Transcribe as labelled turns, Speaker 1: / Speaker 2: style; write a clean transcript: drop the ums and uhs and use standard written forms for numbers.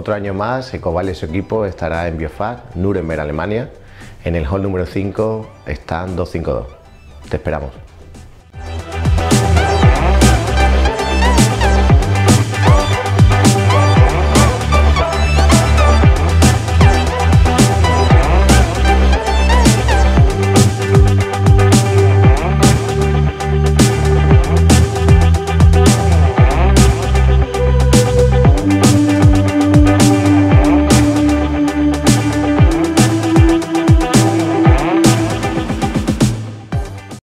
Speaker 1: otro año más, Ecoval y su equipo estará en Biofach, Nuremberg, Alemania, en el hall número 5, stand 252. Te esperamos.